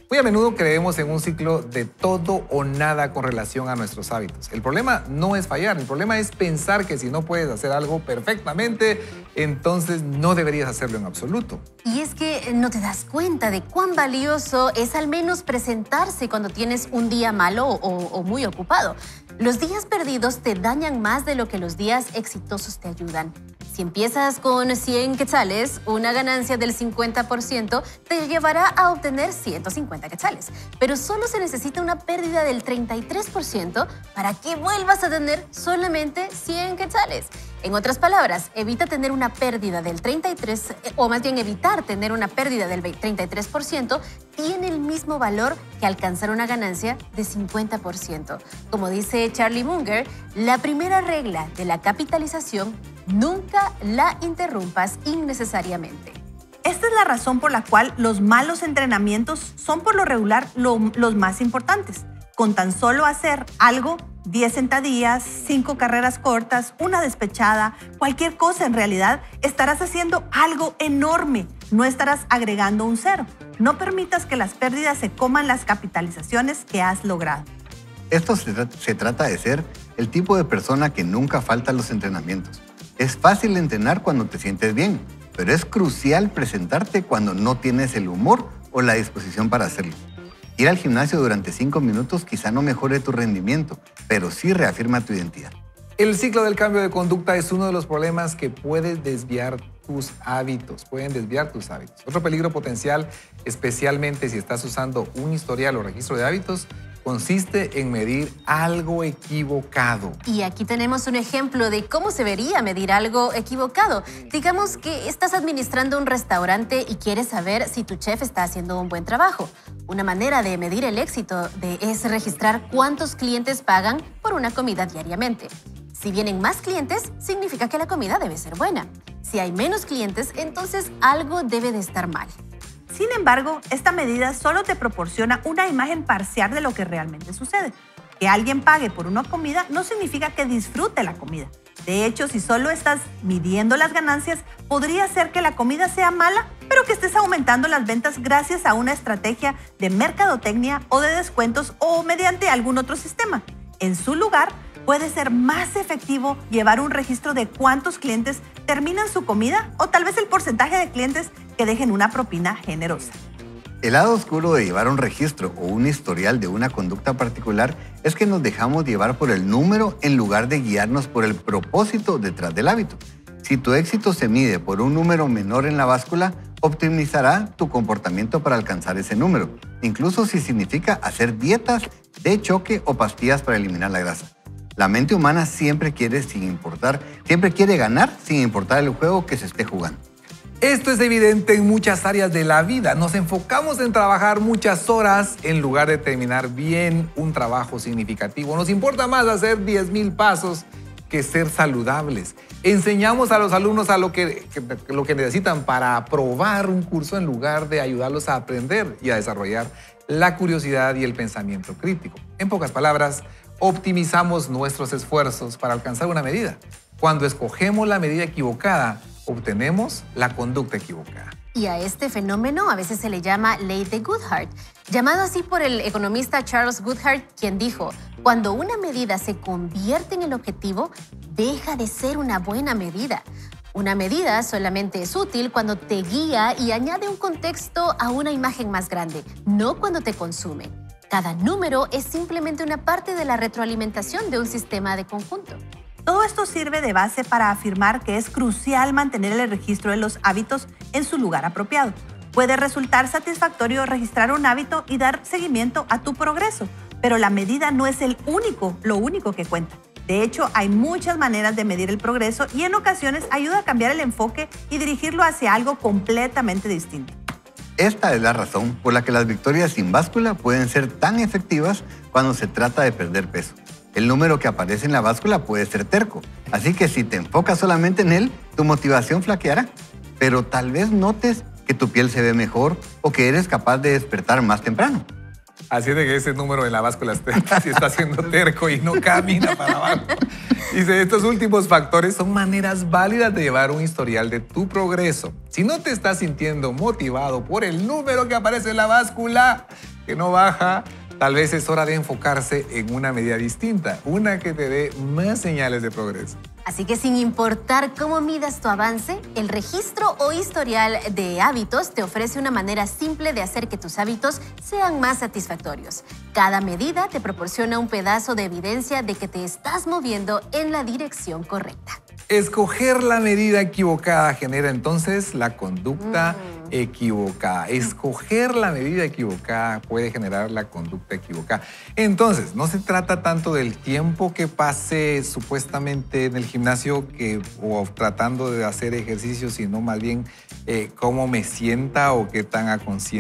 Muy a menudo creemos en un ciclo de todo o nada con relación a nuestros hábitos. El problema no es fallar, el problema es pensar que si no puedes hacer algo perfectamente, entonces no deberías hacerlo en absoluto. Y es que no te das cuenta de cuán valioso es al menos presentarse cuando tienes un día malo o muy ocupado. Los días perdidos te dañan más de lo que los días exitosos te ayudan. Si empiezas con 100 quetzales, una ganancia del 50% te llevará a obtener 150 quetzales. Pero solo se necesita una pérdida del 33% para que vuelvas a tener solamente 100 quetzales. En otras palabras, evita tener una pérdida del 33%, o más bien evitar tener una pérdida del 33%, tiene el mismo valor que alcanzar una ganancia de 50%. Como dice Charlie Munger, la primera regla de la capitalización: nunca la interrumpas innecesariamente. Esta es la razón por la cual los malos entrenamientos son por lo regular los más importantes. Con tan solo hacer algo, 10 sentadillas, 5 carreras cortas, una despechada, cualquier cosa en realidad, estarás haciendo algo enorme. No estarás agregando un cero. No permitas que las pérdidas se coman las capitalizaciones que has logrado. Esto se trata de ser el tipo de persona que nunca falta a los entrenamientos. Es fácil entrenar cuando te sientes bien, pero es crucial presentarte cuando no tienes el humor o la disposición para hacerlo. Ir al gimnasio durante 5 minutos quizá no mejore tu rendimiento, pero sí reafirma tu identidad. El ciclo del cambio de conducta es uno de los problemas que pueden desviar tus hábitos. Otro peligro potencial, especialmente si estás usando un historial o registro de hábitos, consiste en medir algo equivocado. Y aquí tenemos un ejemplo de cómo se debería medir algo equivocado. Digamos que estás administrando un restaurante y quieres saber si tu chef está haciendo un buen trabajo. Una manera de medir el éxito es registrar cuántos clientes pagan por una comida diariamente. Si vienen más clientes, significa que la comida debe ser buena. Si hay menos clientes, entonces algo debe de estar mal. Sin embargo, esta medida solo te proporciona una imagen parcial de lo que realmente sucede. Que alguien pague por una comida no significa que disfrute la comida. De hecho, si solo estás midiendo las ganancias, podría ser que la comida sea mala, pero que estés aumentando las ventas gracias a una estrategia de mercadotecnia o de descuentos o mediante algún otro sistema. En su lugar, puede ser más efectivo llevar un registro de cuántos clientes terminan su comida o tal vez el porcentaje de clientes que dejen una propina generosa. El lado oscuro de llevar un registro o un historial de una conducta particular es que nos dejamos llevar por el número en lugar de guiarnos por el propósito detrás del hábito. Si tu éxito se mide por un número menor en la báscula, optimizará tu comportamiento para alcanzar ese número, incluso si significa hacer dietas de choque o pastillas para eliminar la grasa. La mente humana siempre quiere ganar sin importar el juego que se esté jugando. Esto es evidente en muchas áreas de la vida. Nos enfocamos en trabajar muchas horas en lugar de terminar bien un trabajo significativo. Nos importa más hacer 10,000 pasos que ser saludables. Enseñamos a los alumnos a lo que necesitan para aprobar un curso en lugar de ayudarlos a aprender y a desarrollar la curiosidad y el pensamiento crítico. En pocas palabras, optimizamos nuestros esfuerzos para alcanzar una medida. Cuando escogemos la medida equivocada, obtenemos la conducta equivocada. Y a este fenómeno a veces se le llama ley de Goodhart, llamado así por el economista Charles Goodhart, quien dijo: cuando una medida se convierte en el objetivo, deja de ser una buena medida. Una medida solamente es útil cuando te guía y añade un contexto a una imagen más grande, no cuando te consume. Cada número es simplemente una parte de la retroalimentación de un sistema de conjunto. Todo esto sirve de base para afirmar que es crucial mantener el registro de los hábitos en su lugar apropiado. Puede resultar satisfactorio registrar un hábito y dar seguimiento a tu progreso, pero la medida no es lo único que cuenta. De hecho, hay muchas maneras de medir el progreso y en ocasiones ayuda a cambiar el enfoque y dirigirlo hacia algo completamente distinto. Esta es la razón por la que las victorias sin báscula pueden ser tan efectivas cuando se trata de perder peso. El número que aparece en la báscula puede ser terco, así que si te enfocas solamente en él, tu motivación flaqueará. Pero tal vez notes que tu piel se ve mejor o que eres capaz de despertar más temprano. Así de que ese número en la báscula si está siendo terco y no camina para abajo. Dice, estos últimos factores son maneras válidas de llevar un historial de tu progreso. Si no te estás sintiendo motivado por el número que aparece en la báscula, que no baja, tal vez es hora de enfocarse en una medida distinta, una que te dé más señales de progreso. Así que sin importar cómo midas tu avance, el registro o historial de hábitos te ofrece una manera simple de hacer que tus hábitos sean más satisfactorios. Cada medida te proporciona un pedazo de evidencia de que te estás moviendo en la dirección correcta. Escoger la medida equivocada genera entonces la conducta equivocada. Escoger la medida equivocada puede generar la conducta equivocada. Entonces, no se trata tanto del tiempo que pase supuestamente en el gimnasio o tratando de hacer ejercicio, sino más bien cómo me sienta o qué tan a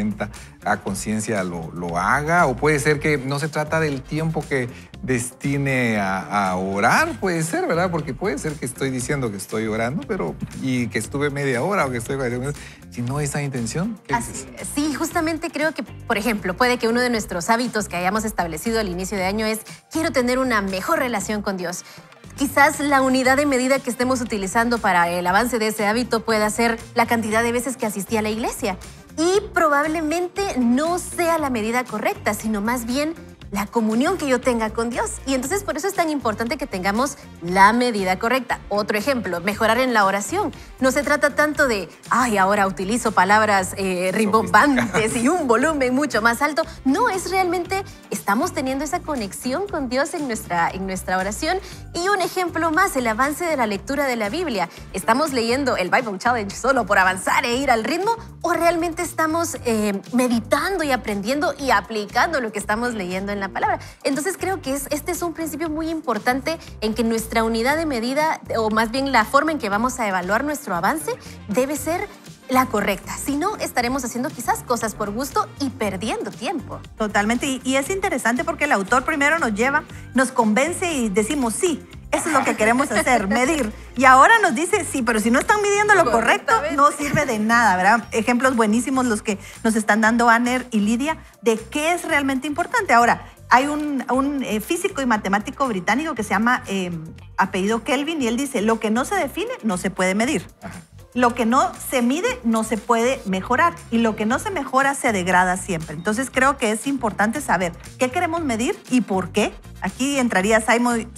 conciencia lo haga. O puede ser que no se trata del tiempo que destine a orar, puede ser, ¿verdad? Porque puede ser que estoy diciendo que estoy orando, y que estuve media hora o que estoy... Si no esa intención, ¿qué dices? Sí, justamente creo que, por ejemplo, puede que uno de nuestros hábitos que hayamos establecido al inicio de año es quiero tener una mejor relación con Dios. Quizás la unidad de medida que estemos utilizando para el avance de ese hábito pueda ser la cantidad de veces que asistí a la iglesia. Y probablemente no sea la medida correcta, sino más bien la comunión que yo tenga con Dios. Y entonces por eso es tan importante que tengamos la medida correcta. Otro ejemplo, mejorar en la oración. No se trata tanto de, ahora utilizo palabras rimbombantes y un volumen mucho más alto. No, es realmente, estamos teniendo esa conexión con Dios en nuestra oración. Y un ejemplo más, el avance de la lectura de la Biblia. ¿Estamos leyendo el Bible Challenge solo por avanzar e ir al ritmo? ¿O realmente estamos meditando y aprendiendo y aplicando lo que estamos leyendo en la palabra? Entonces creo que este es un principio muy importante en que nuestra unidad de medida, o más bien la forma en que vamos a evaluar nuestro avance, debe ser la correcta. Si no, estaremos haciendo quizás cosas por gusto y perdiendo tiempo. Totalmente. Y es interesante porque el autor primero nos convence y decimos sí. Eso es lo que queremos hacer, medir. Y ahora nos dice, sí, pero si no están midiendo lo correcto, no sirve de nada, ¿verdad? Ejemplos buenísimos los que nos están dando Aner y Lidia de qué es realmente importante. Ahora, hay un físico y matemático británico que se llama apellido Kelvin, y él dice, lo que no se define no se puede medir. Ajá. Lo que no se mide no se puede mejorar, y lo que no se mejora se degrada siempre. Entonces creo que es importante saber qué queremos medir y por qué. Aquí entraría Simon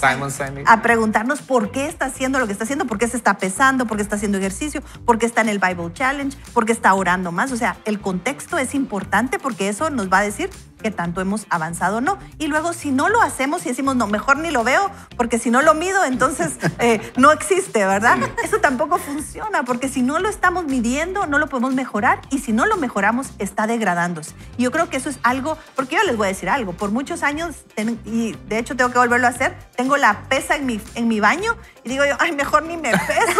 a preguntarnos por qué está haciendo lo que está haciendo, por qué se está pesando, por qué está haciendo ejercicio, por qué está en el Bible Challenge, por qué está orando más. O sea, el contexto es importante porque eso nos va a decir qué tanto hemos avanzado o no. Y luego, si no lo hacemos y decimos, no, mejor ni lo veo, porque si no lo mido, entonces no existe, ¿verdad? Eso tampoco funciona, porque si no lo estamos midiendo, no lo podemos mejorar, y si no lo mejoramos, está degradándose. Y yo creo que eso es algo, porque yo les voy a decir algo, por muchos años, y de hecho tengo que volverlo a hacer, tengo la pesa en mi baño, y digo yo, mejor ni me peso.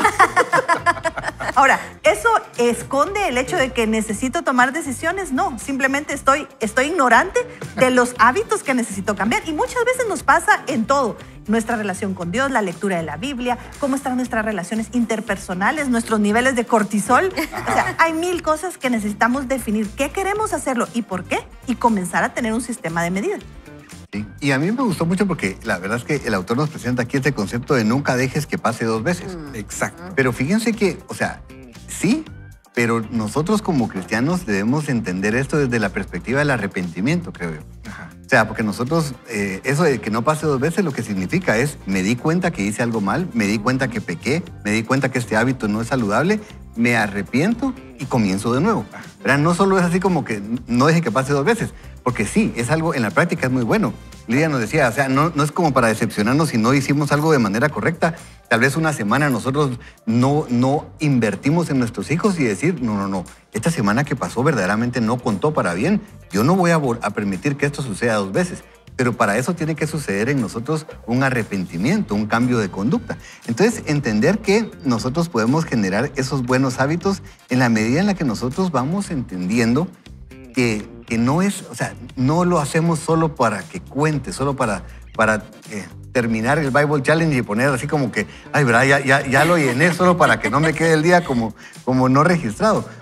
Ahora, ¿eso esconde el hecho de que necesito tomar decisiones? No, simplemente estoy ignorante de los hábitos que necesito cambiar. Y muchas veces nos pasa en todo. Nuestra relación con Dios, la lectura de la Biblia, cómo están nuestras relaciones interpersonales, nuestros niveles de cortisol. O sea, hay 1000 cosas que necesitamos definir qué queremos hacerlo y por qué, y comenzar a tener un sistema de medida. Sí. Y a mí me gustó mucho porque la verdad es que el autor nos presenta aquí este concepto de nunca dejes que pase 2 veces. Exacto. Pero fíjense que, o sea, sí, pero nosotros como cristianos debemos entender esto desde la perspectiva del arrepentimiento, creo yo. Ajá. O sea, porque nosotros, eso de que no pase 2 veces, lo que significa es, me di cuenta que hice algo mal, me di cuenta que pequé, me di cuenta que este hábito no es saludable, me arrepiento y comienzo de nuevo. ¿Verdad? No solo es así como que no deje que pase 2 veces, porque sí, es algo, en la práctica es muy bueno. Lidia nos decía, o sea, no es como para decepcionarnos si no hicimos algo de manera correcta. Tal vez una semana nosotros no invertimos en nuestros hijos y decir, no, esta semana que pasó verdaderamente no contó para bien. Yo no voy a permitir que esto suceda 2 veces. Pero para eso tiene que suceder en nosotros un arrepentimiento, un cambio de conducta. Entonces, entender que nosotros podemos generar esos buenos hábitos en la medida en la que nosotros vamos entendiendo que no es, o sea, no lo hacemos solo para que cuente, solo para terminar el Bible Challenge y poner así como que, ay, ¿verdad? Ya lo llené solo para que no me quede el día como no registrado.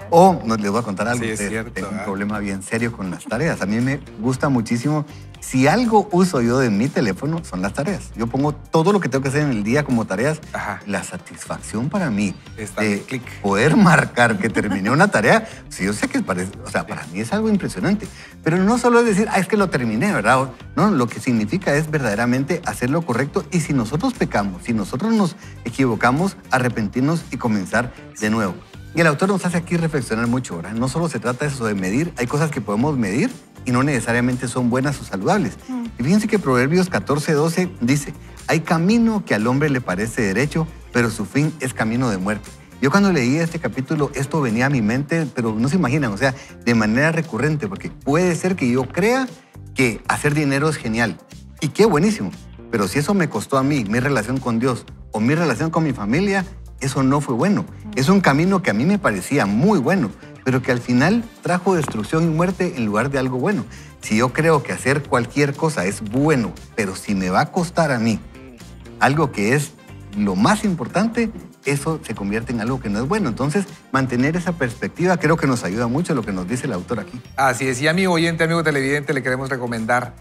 O no, les voy a contar algo. Sí, es cierto, tengo un problema bien serio con las tareas. A mí me gusta muchísimo. Si algo uso yo de mi teléfono son las tareas. Yo pongo todo lo que tengo que hacer en el día como tareas. Ajá. La satisfacción para mí Está de en clic. poder marcar que terminé una tarea, sí, yo sé que parece, o sea, para mí es algo impresionante. Pero no solo es decir, es que lo terminé, ¿verdad? No, lo que significa es verdaderamente hacer lo correcto. Y si nosotros pecamos, si nosotros nos equivocamos, arrepentirnos y comenzar de nuevo. Y el autor nos hace aquí reflexionar mucho, ¿verdad? No solo se trata de eso de medir, hay cosas que podemos medir y no necesariamente son buenas o saludables. Y fíjense que Proverbios 14:12 dice, hay camino que al hombre le parece derecho, pero su fin es camino de muerte. Yo cuando leí este capítulo, esto venía a mi mente, pero no se imaginan, o sea, de manera recurrente, porque puede ser que yo crea que hacer dinero es genial. Y qué buenísimo. Pero si eso me costó a mí, mi relación con Dios o mi relación con mi familia, eso no fue bueno. Es un camino que a mí me parecía muy bueno, pero que al final trajo destrucción y muerte en lugar de algo bueno. Si yo creo que hacer cualquier cosa es bueno, pero si me va a costar a mí algo que es lo más importante, eso se convierte en algo que no es bueno. Entonces, mantener esa perspectiva creo que nos ayuda mucho lo que nos dice el autor aquí. Así es. Y amigo oyente, amigo televidente, le queremos recomendar,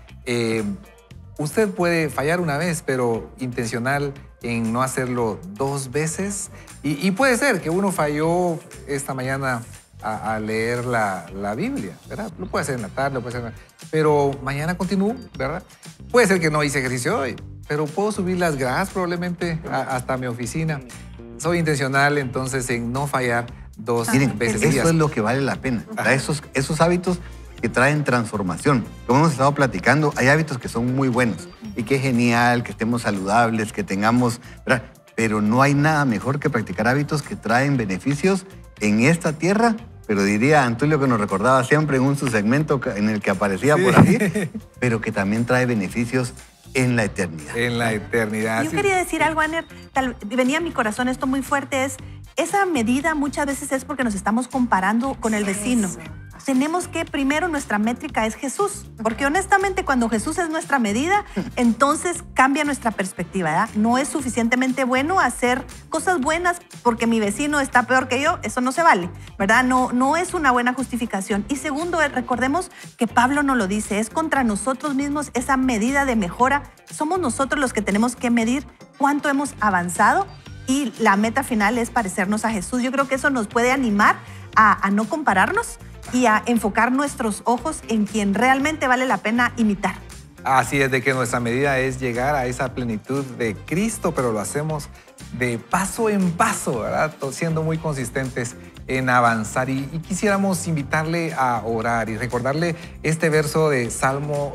usted puede fallar una vez, pero intencional en no hacerlo 2 veces. Y puede ser que uno falló esta mañana a leer la Biblia, ¿verdad? Lo puede hacer en la tarde, lo puede hacer pero mañana continúo, ¿verdad? Puede ser que no hice ejercicio hoy, pero puedo subir las gradas probablemente hasta mi oficina. Soy intencional entonces en no fallar 2 veces. Eso es lo que vale la pena. Esos hábitos que traen transformación. Como hemos estado platicando, hay hábitos que son muy buenos y qué genial que estemos saludables, que tengamos, ¿verdad? Pero no hay nada mejor que practicar hábitos que traen beneficios en esta tierra, pero diría Antulio que nos recordaba siempre en su segmento en el que aparecía por ahí, pero que también trae beneficios en la eternidad. En la eternidad. Yo quería decir algo, Aner, venía a mi corazón esto muy fuerte, esa medida muchas veces es porque nos estamos comparando con el vecino. Tenemos que, primero, nuestra métrica es Jesús, porque honestamente cuando Jesús es nuestra medida, entonces cambia nuestra perspectiva, ¿verdad? No es suficientemente bueno hacer cosas buenas porque mi vecino está peor que yo, eso no se vale, ¿verdad? No es una buena justificación. Y segundo, recordemos que Pablo nos lo dice, es contra nosotros mismos esa medida de mejora. Somos nosotros los que tenemos que medir cuánto hemos avanzado y la meta final es parecernos a Jesús. Yo creo que eso nos puede animar a no compararnos y a enfocar nuestros ojos en quien realmente vale la pena imitar. Así es, de que nuestra medida es llegar a esa plenitud de Cristo, pero lo hacemos de paso en paso, ¿verdad? Siendo muy consistentes en avanzar. Y quisiéramos invitarle a orar y recordarle este verso de Salmos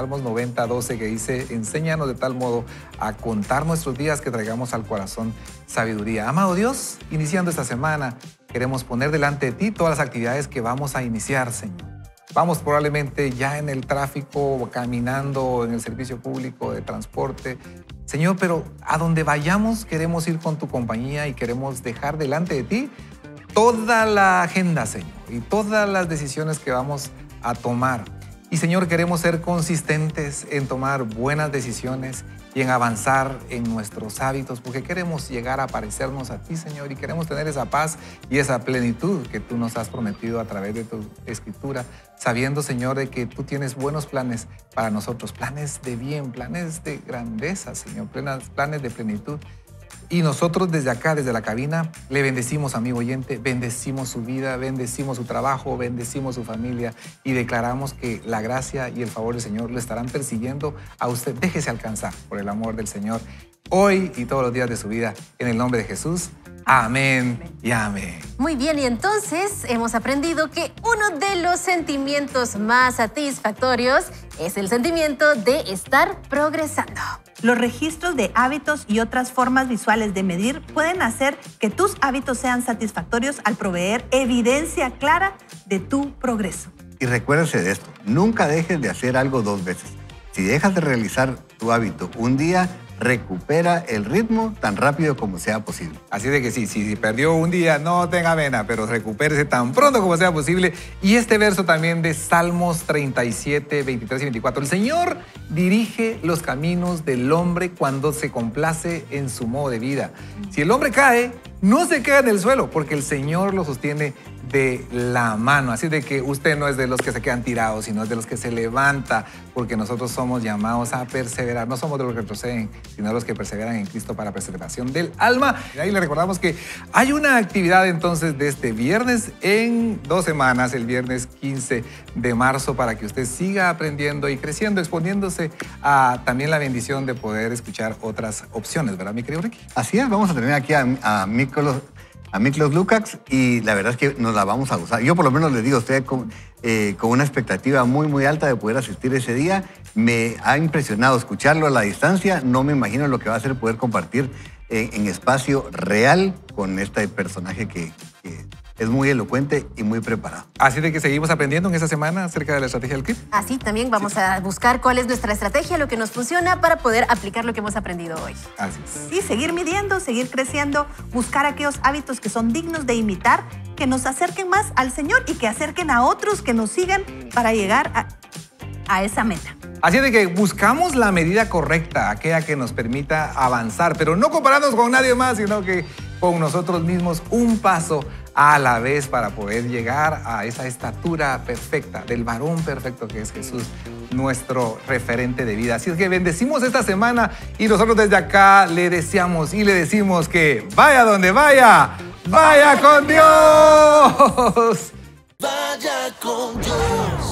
90:12 que dice, enséñanos de tal modo a contar nuestros días que traigamos al corazón sabiduría. Amado Dios, iniciando esta semana, queremos poner delante de ti todas las actividades que vamos a iniciar, Señor. Vamos probablemente ya en el tráfico, caminando en el servicio público de transporte. Señor, pero a donde vayamos queremos ir con tu compañía y queremos dejar delante de ti toda la agenda, Señor, y todas las decisiones que vamos a tomar. Y, Señor, queremos ser consistentes en tomar buenas decisiones y en avanzar en nuestros hábitos, porque queremos llegar a parecernos a ti, Señor, y queremos tener esa paz y esa plenitud que tú nos has prometido a través de tu Escritura, sabiendo, Señor, de que tú tienes buenos planes para nosotros, planes de bien, planes de grandeza, Señor, planes de plenitud. Y nosotros desde acá, desde la cabina, le bendecimos, amigo oyente, bendecimos su vida, bendecimos su trabajo, bendecimos su familia y declaramos que la gracia y el favor del Señor lo estarán persiguiendo a usted. Déjese alcanzar por el amor del Señor hoy y todos los días de su vida. En el nombre de Jesús, amén y amén. Muy bien, y entonces hemos aprendido que uno de los sentimientos más satisfactorios es el sentimiento de estar progresando. Los registros de hábitos y otras formas visuales de medir pueden hacer que tus hábitos sean satisfactorios al proveer evidencia clara de tu progreso. Y recuérdese de esto, nunca dejes de hacer algo 2 veces. Si dejas de realizar tu hábito un día, recupera el ritmo tan rápido como sea posible. Así de que sí, si perdió un día, no tenga pena, pero recupérese tan pronto como sea posible. Y este verso también de Salmos 37, 23 y 24. El Señor dirige los caminos del hombre cuando se complace en su modo de vida. Si el hombre cae, no se queda en el suelo, porque el Señor lo sostiene de la mano. Así de que usted no es de los que se quedan tirados, sino es de los que se levanta, porque nosotros somos llamados a perseverar. No somos de los que retroceden, sino de los que perseveran en Cristo para preservación del alma. Y ahí le recordamos que hay una actividad entonces de este viernes en 2 semanas, el viernes 15 de marzo, para que usted siga aprendiendo y creciendo, exponiéndose a también la bendición de poder escuchar otras opciones, ¿verdad, mi querido Ricky? Así es, vamos a tener aquí a Miklos Lukács y la verdad es que nos la vamos a gozar. Yo por lo menos les digo a usted con una expectativa muy, muy alta de poder asistir ese día. Me ha impresionado escucharlo a la distancia. No me imagino lo que va a ser poder compartir en espacio real con este personaje que es muy elocuente y muy preparado. Así de que seguimos aprendiendo en esta semana acerca de la estrategia del CRIP. Así también vamos a buscar cuál es nuestra estrategia, lo que nos funciona para poder aplicar lo que hemos aprendido hoy. Así es. Y seguir midiendo, seguir creciendo, buscar aquellos hábitos que son dignos de imitar, que nos acerquen más al Señor y que acerquen a otros que nos sigan para llegar a esa meta. Así de que buscamos la medida correcta, aquella que nos permita avanzar, pero no compararnos con nadie más, sino que con nosotros mismos, un paso a la vez para poder llegar a esa estatura perfecta, del varón perfecto que es Jesús, nuestro referente de vida. Así es que bendecimos esta semana y nosotros desde acá le deseamos y le decimos que vaya donde vaya, vaya con Dios. Vaya con Dios.